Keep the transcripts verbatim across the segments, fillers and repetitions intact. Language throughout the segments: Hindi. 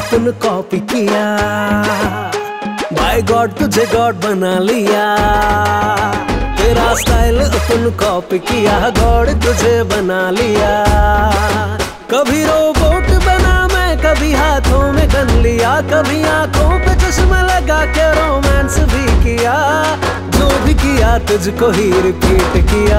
अपन कॉपी किया, बाय गॉड तुझे गॉड बना लिया। तेरा स्टाइल अपन कॉपी किया, गॉड तुझे बना लिया। कभी रोबोट बना मैं, कभी हाथों में गन लिया, कभी आंखों पे चश्मा लगा के रोमांस भी किया। जो भी किया तुझको ही रिपीट किया।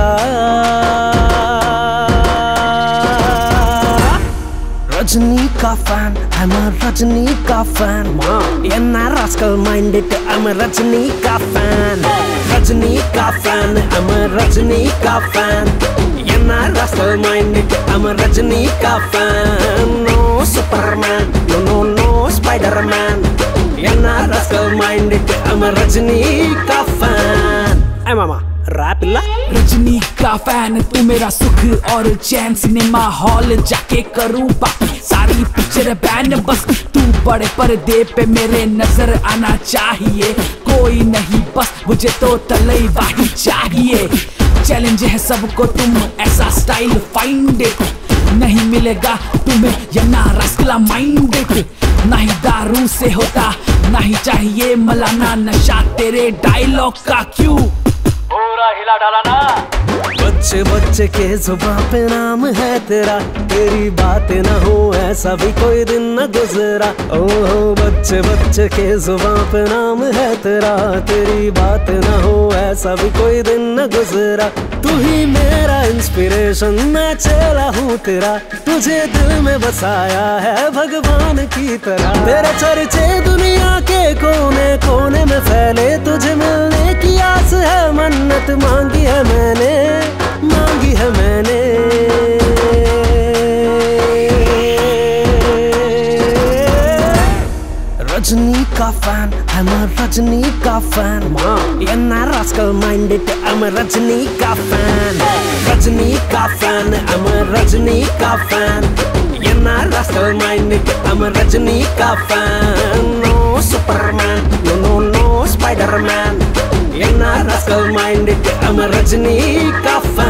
रजनी का फैन, I'm a रजनी का fan. You're not rascal minded, I'm a Rajni का फैन। रजनी का फैन, I'm a रजनी का fan. You're not rascal minded, I'm a Rajni का fan. No Superman, no no no Spider-Man। You're not rascal minded, I'm a Rajni का फैन। ऐ मामा रैपिला। रजनी का फैन तू मेरा सुख और चैन, सिनेमा हॉल जाके करूं बाकी सारी पिक्चर बैन। बस तू बड़े पर्दे पे मेरे नजर आना चाहिए, कोई नहीं बस मुझे तो तलैया ही चाहिए। चैलेंज है सबको तुम ऐसा स्टाइल फाइंड इट, नहीं मिलेगा तुम्हें ये ना रसला माइंडेड। नहीं दारू से होता, नहीं चाहिए मलाना, नशा तेरे डायलॉग का क्यों पूरा हिला डाला ना। बच्चे बच्चे के जुबान पे नाम है तेरा, तेरी बातें ना हो ऐसा भी कोई दिन न गुजरा। ओहो बच्चे बच्चे के जुबान पे नाम है तेरा, तेरी बातें ना हो ऐसा भी कोई दिन न गुजरा। तू ही मेरा इंस्पिरेशन, मैं चेला हूँ तेरा, तुझे दिल में बसाया है भगवान की तरह। तेरे चर्चे दुनिया के कोने कोने में फैले, तुझे मिलने की आस है, मन्नत मांगी है मैंने, मांगी है मैंने। रजनी का फैन, I'm a रजनी का fan. You're not rascal minded, I'm a Rajni का फैन। रजनी का फैन, I'm a रजनी का fan. You're not rascal minded, I'm a Rajni का fan. No Superman, no no no Spider-Man। You're not rascal minded, I'm a Rajni का फैन।